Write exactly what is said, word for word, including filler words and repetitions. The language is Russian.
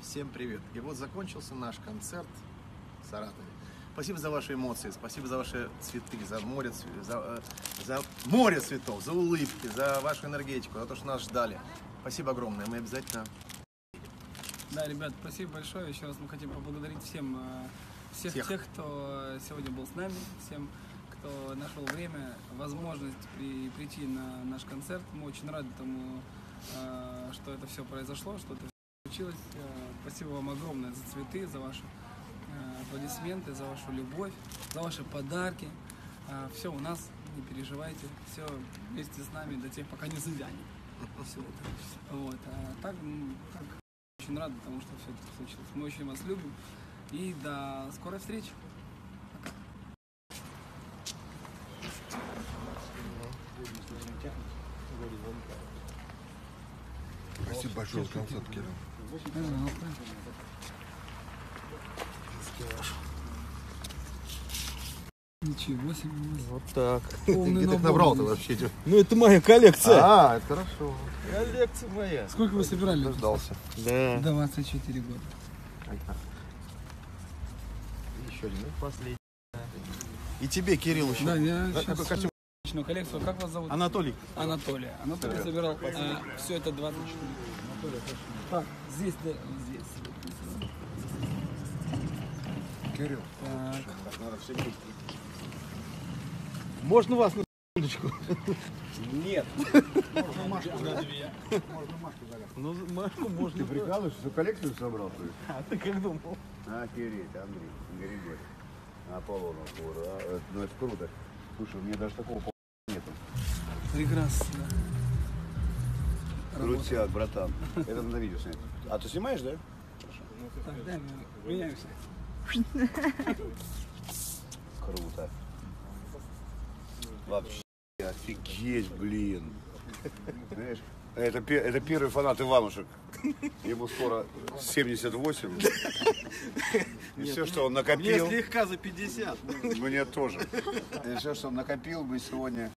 Всем привет! И вот закончился наш концерт в Саратове. Спасибо за ваши эмоции, спасибо за ваши цветы, за море, за, за море цветов, за улыбки, за вашу энергетику, за то, что нас ждали. Спасибо огромное, мы обязательно... Да, ребят, спасибо большое. Еще раз мы хотим поблагодарить всем, всех, всех. тех, кто сегодня был с нами, всем, кто нашел время, возможность при, прийти на наш концерт. Мы очень рады тому, что это все произошло, что это случилось. Спасибо вам огромное за цветы, за ваши аплодисменты, за вашу любовь, за ваши подарки. Все у нас, не переживайте, все вместе с нами до тех, пока не завянет. Все это. Вот. А так, так, очень рады тому, что все это случилось. Мы очень вас любим. И до скорой встречи. Пока. Спасибо большое за концерт, Кирилл. Ничего себе. Вот так. Полный Где ты их набрал-то вообще? Ну, это моя коллекция. А, это хорошо. Коллекция моя. Сколько вы собирали? Дождался. Да. двадцать четыре года. Еще один, последний. И тебе, Кирилл, еще. Да, я Да, сейчас такой костюм. личную коллекцию. Как вас зовут? Анатолий. Анатолий. Анатолий собирал а, все это двадцать четыре. Анатолий, так, здесь, да, здесь. Кирилл. Так. Можно вас на секундочку? Нет. Можно Машку дать. Можно Машку дать. Ну, Машку можно. Ты прикалываешься, всю коллекцию собрал? А ты как думал? Охереть, Андрей, Григорий. Аполлонов, а, ну это круто. Слушай, у меня даже такого нету. Прекрасно. Крутяк, братан. Это надо видео снять. А ты снимаешь, да? Так, дай, мы меняемся. Круто. Вообще офигеть, блин. Знаешь, это, это первый фанат Иванушек. Ему скоро семьдесят восемь. И все, что он накопил. Мне слегка за пятьдесят. Мне тоже. И все, что он накопил, мы сегодня